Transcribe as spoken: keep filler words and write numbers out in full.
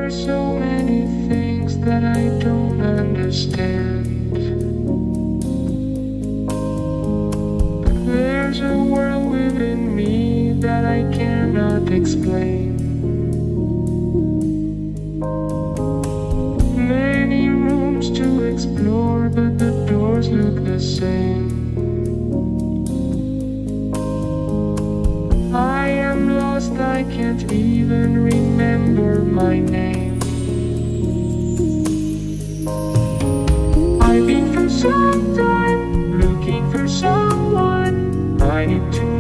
are so many things that I don't understand. There's a world within me that I cannot explain. Many rooms to explore, but the doors look the same. I am lost, I can't even remember my name. I've been for some time looking for someone. I need to